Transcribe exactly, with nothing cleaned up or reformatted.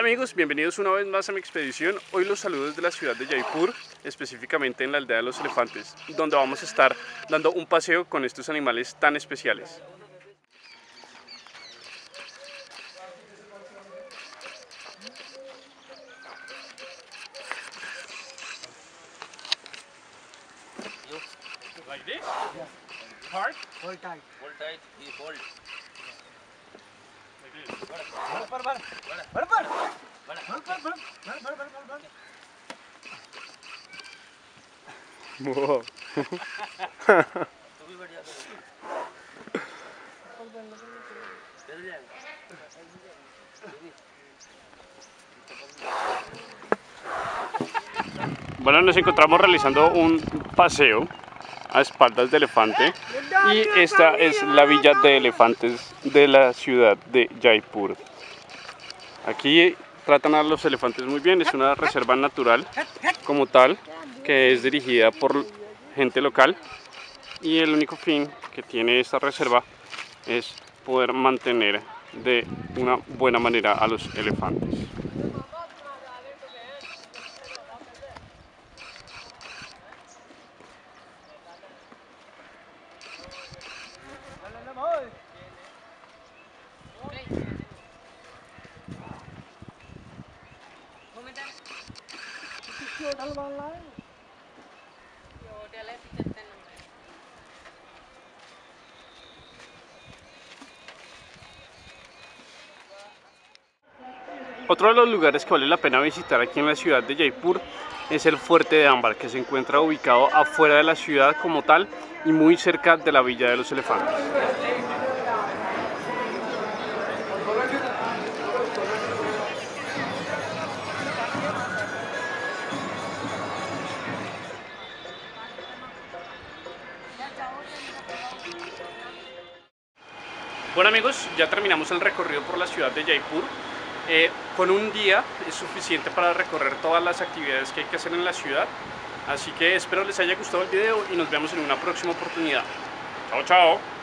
amigos, bienvenidos una vez más a mi expedición. Hoy los saludo desde la ciudad de Jaipur, específicamente en la aldea de los elefantes, donde vamos a estar dando un paseo con estos animales tan especiales. Like this? Yeah. Hard? Hold tight. Hold tight, he hold. Like this. बर बर बर बर बर बर बर बर बर बर बर बर Wow. तू भी बढ़िया चल जाएगा। Bueno, nos encontramos realizando un paseo a espaldas de elefante y esta es la villa de elefantes de la ciudad de Jaipur. Aquí tratan a los elefantes muy bien, es una reserva natural como tal que es dirigida por gente local y el único fin que tiene esta reserva es poder mantener de una buena manera a los elefantes. Otro de los lugares que vale la pena visitar aquí en la ciudad de Jaipur es el Fuerte de Ámbar, que se encuentra ubicado afuera de la ciudad como tal y muy cerca de la Villa de los Elefantes. Bueno amigos, ya terminamos el recorrido por la ciudad de Jaipur. Eh, con un día es suficiente para recorrer todas las actividades que hay que hacer en la ciudad. Así que espero les haya gustado el video y nos vemos en una próxima oportunidad. Chao, chao.